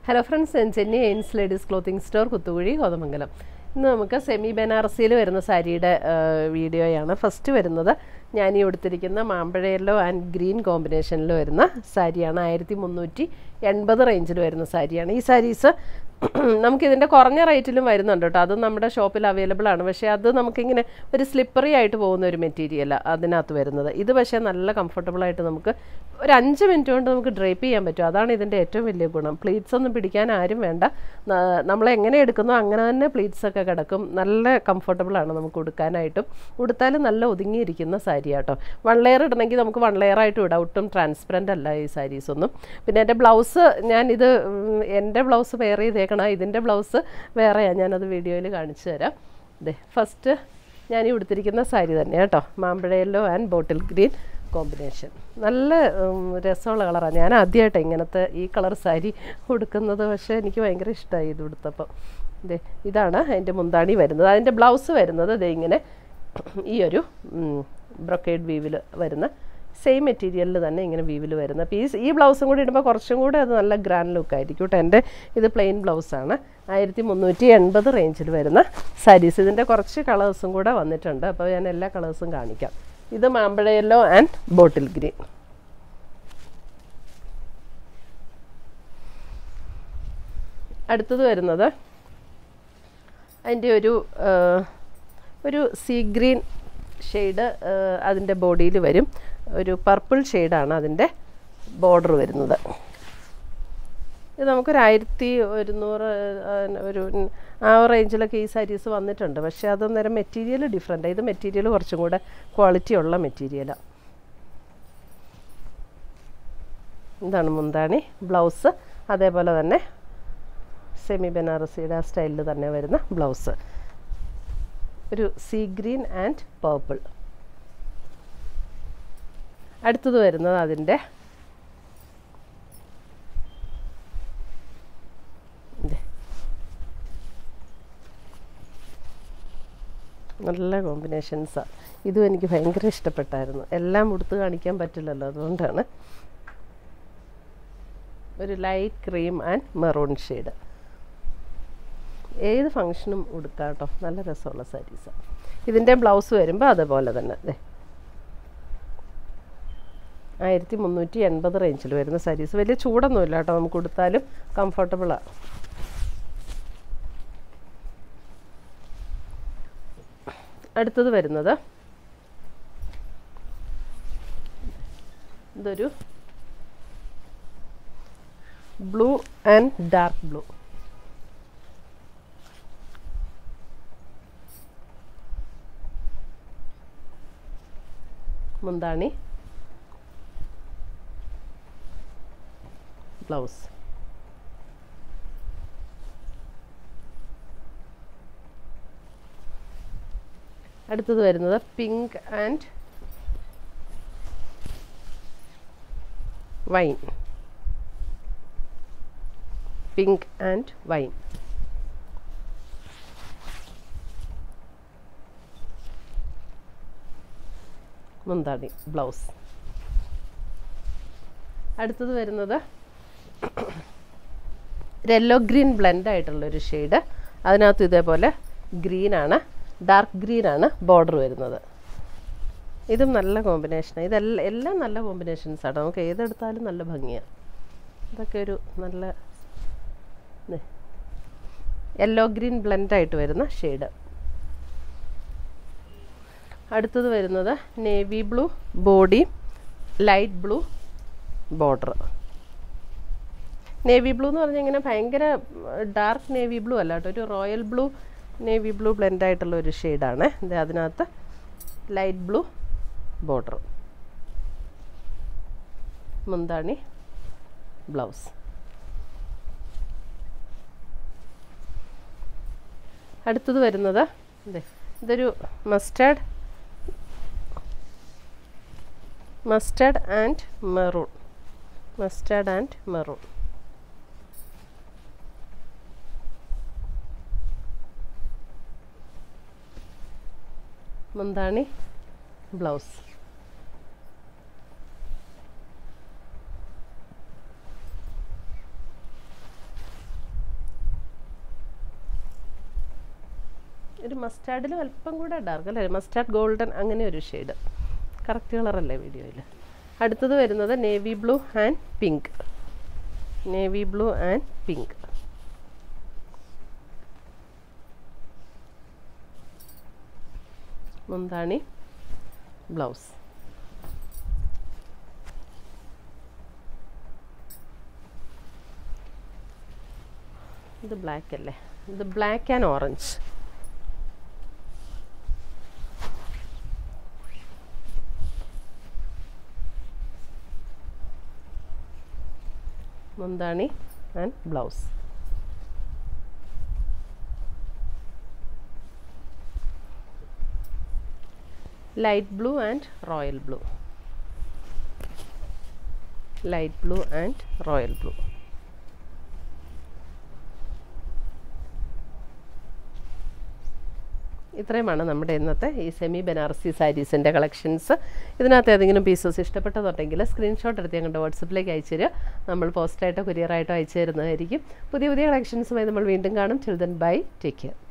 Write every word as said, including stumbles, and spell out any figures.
Hello friends, I'm Jenny, Ains Ladies Clothing Store, Kuttuguri, Kodamangalam. Now, we have semi Banarasi saree video. First, we have a yellow and green combination saree. We have three eighty range saree. These sarees we have a rate in the shop available. We have a slippery material. This is comfortable. ഒരു അഞ്ച് minute കൊണ്ട് നമുക്ക് drape ചെയ്യാൻ പറ്റും. അതാണ് ഇതിന്റെ ഏറ്റവും വലിയ ഗുണം. പ്ലീറ്റ്സ് ഒന്നും പിടിക്കാൻ ആരും വേണ്ട. നമ്മൾ എങ്ങനെ എടുക്കുന്നോ അങ്ങനെ തന്നെ പ്ലീറ്റ്സ് ഒക്കെ കിടക്കും. നല്ല കംഫർട്ടബിൾ ആണ് നമുക്ക് ഉടുക്കാനായിട്ടും. ഉടുത്താലും നല്ല ഒതുങ്ങിയിരിക്കുന്ന സാരിയാട്ടോ. വൺ ലെയർ ഇടണമെങ്കിൽ നമുക്ക് വൺ ലെയർ ആയിട്ട് ഇടാം. ഒട്ടും ട്രാൻസ്പെറന്റ് അല്ല ഈ സാരീസ് ഒന്നും. പിന്നെ എൻ്റെ ബ്ലൗസ് ഞാൻ ഇത് എൻ്റെ ബ്ലൗസ് വേറെ ചെയ്തേക്കണം. ഇതിന്റെ ബ്ലൗസ് വേറെയാണ്. ഞാൻ അത് വീഡിയോയിൽ കാണിച്ചു തരാം. ദേ ഫസ്റ്റ് ഞാൻ ഈ ഉടുത്തിരിക്കുന്ന സാരി തന്നെയാണ് കേട്ടോ. മാമ്പഴ yellow and bottle green combination. നല്ല രസമുള്ള കളറാണ്. ഞാൻ ആദ്യമായിട്ട് ഇങ്ങനത്തെ ഈ കളർ സാരി ഉടുക്കുന്നത്. പക്ഷേ എനിക്ക് ഭയങ്കര ഇഷ്ടമായി ഇത് ഉടുത്തപ്പോൾ. ദേ ഇതാണ് അതിൻ്റെ മുന്താണി വരുന്നത്. അതിൻ്റെ ബ്ലൗസ് വരുന്നത് ദേ ഇങ്ങനെ ഈ ഒരു ബ്രൊക്കേഡ് വീവിൽ വരുന്ന സെയിം മെറ്റീരിയലിൽ തന്നെ ഇങ്ങനെ വീവിൽ വരുന്ന പീസ്. ഈ ബ്ലൗസും കൂടി ഇടുമ്പോൾ കുറച്ചും കൂടി അത് നല്ല ഗ്രാൻഡ് ലുക്ക് ആയിരിക്കും കേട്ടോ. എൻ്റെ ഇത് പ്ലെയിൻ ബ്ലൗസാണ്. ആയിരത്തി മുന്നൂറ്റി എൺപത് റേഞ്ചിൽ വരുന്ന സാരീസ്. ഇതിൻ്റെ കുറച്ച് കളേഴ്സും കൂടെ വന്നിട്ടുണ്ട്. അപ്പോൾ ഞാൻ എല്ലാ കളേഴ്സും കാണിക്കാം. ഇത് മാമ്പഴ യെല്ലോ ആൻഡ് ബോട്ടിൽ ഗ്രീൻ. അടുത്തത് വരുന്നത് അതിൻ്റെ ഒരു ഒരു സീ ഗ്രീൻ ഷെയ്ഡ് അതിൻ്റെ ബോഡിയിൽ വരും. ഒരു പർപ്പിൾ ഷെയ്ഡാണ് അതിൻ്റെ ബോർഡർ വരുന്നത്. ഇത് നമുക്കൊരു ആയിരത്തി ഒരുന്നൂറ് ഒരു ആ റേഞ്ചിലൊക്കെ ഈ സാരീസ് വന്നിട്ടുണ്ട്. പക്ഷേ അതൊന്നേരം മെറ്റീരിയൽ ഡിഫറെൻ്റ്. ഇത് മെറ്റീരിയൽ കുറച്ചും കൂടെ ക്വാളിറ്റി ഉള്ള മെറ്റീരിയലാണ്. ഇതാണ് മുന്താണി. ബ്ലൗസ് അതേപോലെ തന്നെ സെമി ബനാറസിയുടെ ആ സ്റ്റൈലിൽ തന്നെ വരുന്ന ബ്ലൗസ്. ഒരു സീ ഗ്രീൻ ആൻഡ് പർപ്പിൾ. അടുത്തത് വരുന്നത് അതിൻ്റെ നല്ല കോമ്പിനേഷൻസാണ്. ഇതും എനിക്ക് ഭയങ്കര ഇഷ്ടപ്പെട്ടായിരുന്നു. എല്ലാം ഉടുത്ത് കാണിക്കാൻ പറ്റില്ലല്ലോ, അതുകൊണ്ടാണ്. ഒരു light cream and maroon shade. ഏത് ഫങ്ഷനും ഉടുക്കാം കേട്ടോ. നല്ല രസമുള്ള സാരീസാണ്. ഇതിൻ്റെ ബ്ലൗസ് വരുമ്പോൾ അതുപോലെ തന്നെ അതെ ആയിരത്തി മുന്നൂറ്റി എൺപത് റേഞ്ചിൽ വരുന്ന സാരീസ്. വലിയ ചൂടൊന്നുമില്ല കേട്ടോ. നമുക്ക് ഉടുത്താലും കംഫർട്ടബിളാണ്. അടുത്തത് വരുന്നത് ഇതൊരു ബ്ലൂ ആൻഡ് ഡാർക്ക് ബ്ലൂ. മുന്താണി ബ്ലൗസ്. അടുത്തത് വരുന്നത് pink and wine. Pink and wine. മുന്താണി ബ്ലൗസ്. അടുത്തത് വരുന്നത് യെല്ലോ ഗ്രീൻ ബ്ലെൻഡ് ആയിട്ടുള്ളൊരു ഷെയ്ഡ്. അതിനകത്ത് ഇതേപോലെ ഗ്രീനാണ്, ഡാർക്ക് ഗ്രീനാണ് ബോർഡർ വരുന്നത്. ഇതും നല്ല കോമ്പിനേഷനാണ്. ഇതെല്ലാം എല്ലാം നല്ല കോമ്പിനേഷൻസാണ്. നമുക്ക് ഏതെടുത്താലും നല്ല ഭംഗിയാണ്. ഇതൊക്കെ ഒരു നല്ല യെല്ലോ ഗ്രീൻ ബ്ലെൻഡായിട്ട് വരുന്ന ഷെയ്ഡ്. അടുത്തത് വരുന്നത് navy blue body, light blue border. Navy blue എന്ന് പറഞ്ഞാൽ ഇങ്ങനെ ഭയങ്കര ഡാർക്ക് നേവി ബ്ലൂ അല്ല കേട്ടോ. ഒരു royal blue navy blue blend ആയിട്ടുള്ള ഒരു ഷെയ്ഡാണ്. ഇത് അതിനകത്ത് ലൈറ്റ് ബ്ലൂ ബോർഡർ. മുന്താണി ബ്ലൗസ്. അടുത്തത് വരുന്നത് ഇതൊരു mustard mustard and maroon. Mustard and maroon. മുന്താണി ബ്ലൗസ്. ഒരു മസ്റ്റാർഡിലും അല്പം കൂടെ ഡാർക്ക് അല്ലേ, മസ്റ്റാർഡ് ഗോൾഡൻ അങ്ങനെ ഒരു ഷെയ്ഡ്. കറക്റ്റ് കളറല്ലേ വീഡിയോയിൽ. അടുത്തത് വരുന്നത് navy blue and pink. Navy blue and pink. മുന്താണി, ബ്ലൗസ്. ഇത് ബ്ലാക്ക് അല്ലേ, ഇത് ബ്ലാക്ക് ആൻഡ് ഓറഞ്ച്. മുന്താണി and blouse. light blue and royal blue. Light blue and royal blue. ഇത്രയുമാണ് നമ്മുടെ ഇന്നത്തെ ഈ സെമി ബനാറസി സാരീസിൻ്റെ കളക്ഷൻസ്. ഇതിനകത്ത് ഏതെങ്കിലും പീസസ് ഇഷ്ടപ്പെട്ടതുണ്ടെങ്കിൽ സ്ക്രീൻഷോട്ട് എടുത്ത് ഞങ്ങളുടെ വാട്സപ്പിലേക്ക് അയച്ചു തരിക. നമ്മൾ പോസ്റ്റായിട്ടോ കൊറിയറായിട്ടോ അയച്ചു തരുന്നതായിരിക്കും. പുതിയ പുതിയ കളക്ഷൻസുമായി നമ്മൾ വീണ്ടും കാണും. Till then bye, take care.